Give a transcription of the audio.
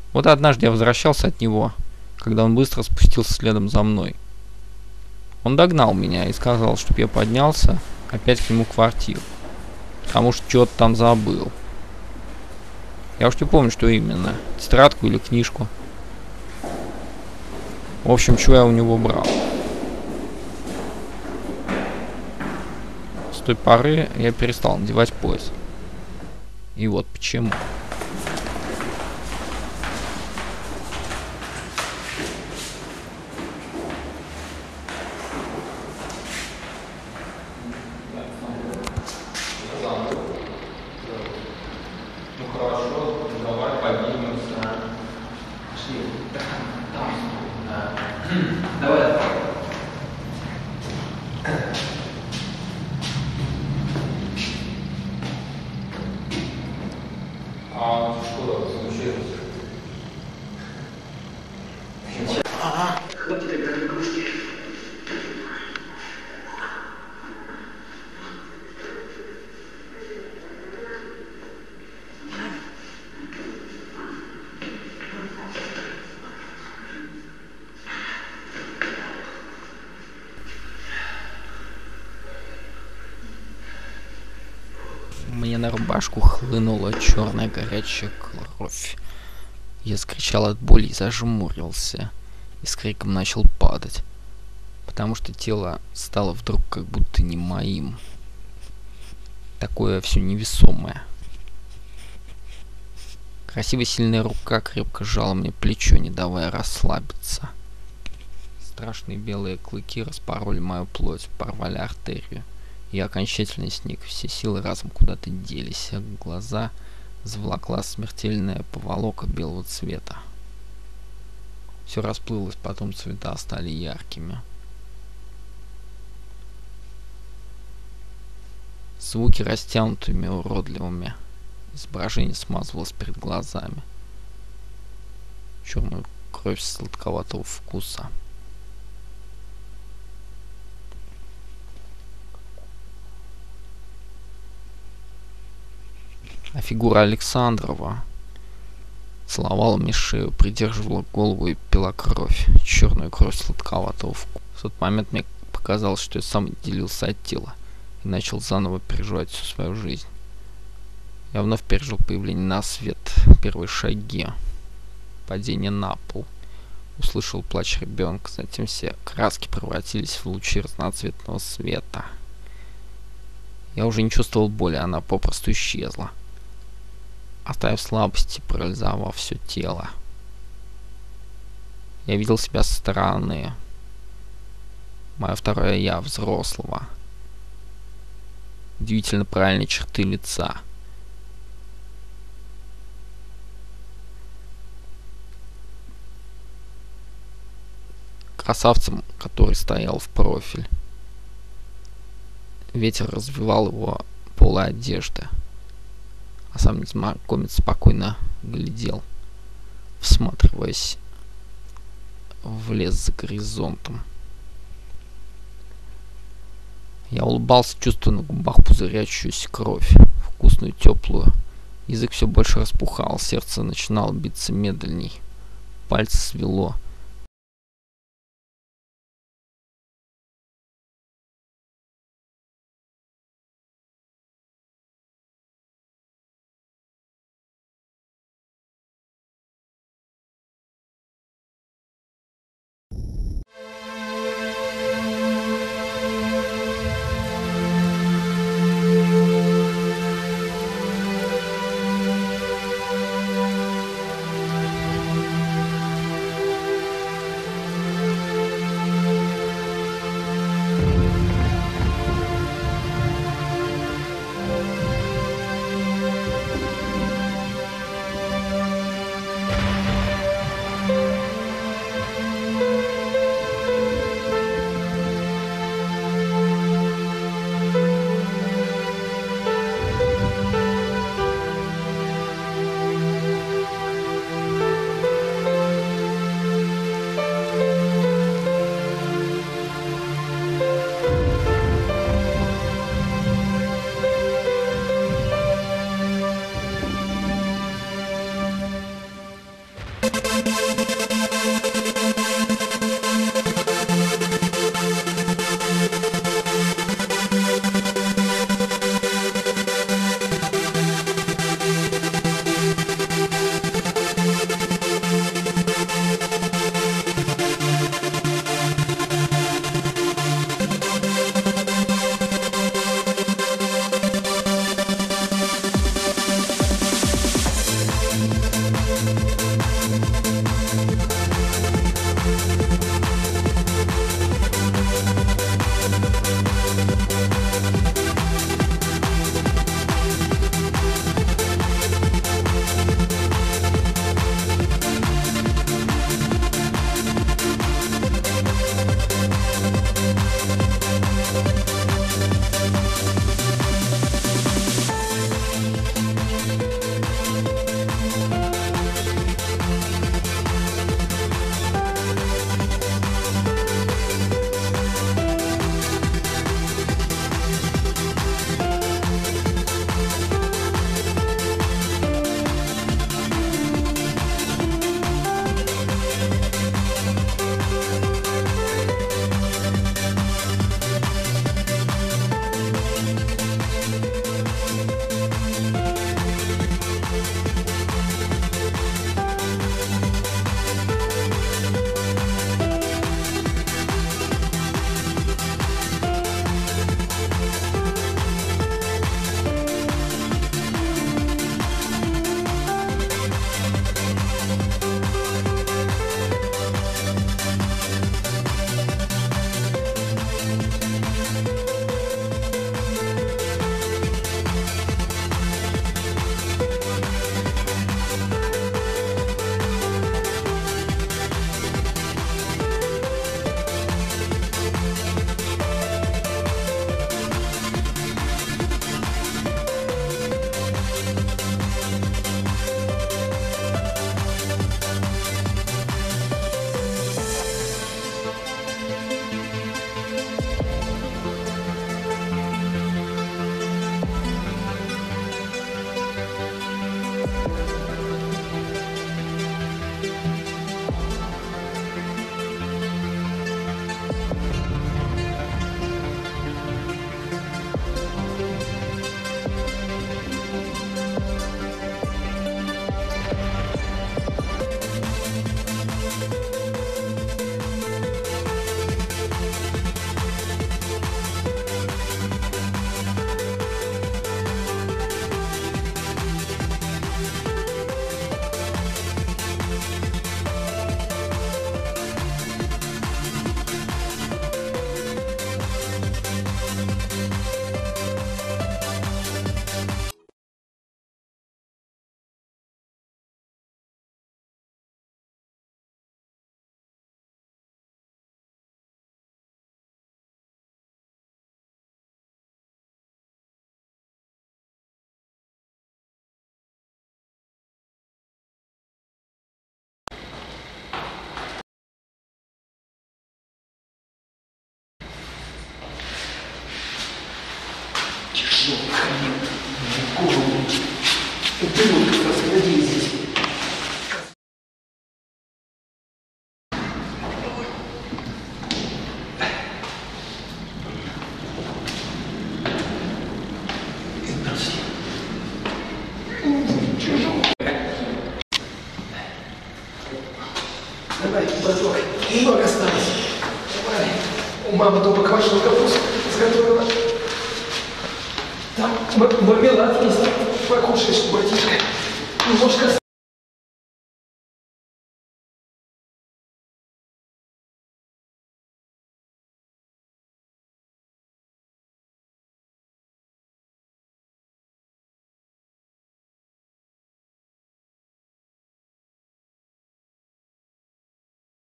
Вот однажды я возвращался от него, когда он быстро спустился следом за мной. Он догнал меня и сказал, чтобы я поднялся опять к нему в квартиру, потому что что-то там забыл. Я уж не помню, что именно, тетрадку или книжку. В общем, что я у него брал. С той поры я перестал надевать пояс. И вот почему. Ну хорошо, давай поднимемся. Пошли. Давай. А что случилось? Хватит играть в игрушки. Мне на рубашку хлынула черная горячая кровь. Я скричал от боли и зажмурился, и с криком начал падать, потому что тело стало вдруг как будто не моим. Такое все невесомое. Красивая сильная рука крепко сжала мне плечо, не давая расслабиться. Страшные белые клыки распороли мою плоть, порвали артерию. Я окончательно сник, все силы разом куда-то делись, а глаза заволокла смертельная поволока белого цвета. Все расплылось, потом цвета стали яркими. Звуки растянутыми, уродливыми. Изображение смазывалось перед глазами. Черную кровь сладковатого вкуса. А фигура Александрова целовала мне шею, придерживала голову и пила кровь, черную кровь сладковатого вкуса. В тот момент мне показалось, что я сам отделился от тела и начал заново переживать всю свою жизнь. Я вновь пережил появление на свет, первые шаги, падение на пол, услышал плач ребенка, затем все краски превратились в лучи разноцветного света. Я уже не чувствовал боли, она попросту исчезла, оставив слабости, парализовав все тело. Я видел себя со стороны. Мое второе я, взрослого. Удивительно правильные черты лица. Красавцем, который стоял в профиль. Ветер развивал его полы одежды. А сам незнакомец спокойно глядел, всматриваясь в лес за горизонтом. Я улыбался, чувствуя на губах пузырящуюся кровь, вкусную, теплую. Язык все больше распухал, сердце начинало биться медленней. Пальцы свело. Голову. Ты вот как раз ходи здесь. Здравствуйте. Давай, браток, немного осталось. Давай. У мамы дома квашеную капусту сготовила. Там мармелад есть. Покушаешь, братишка. Немножко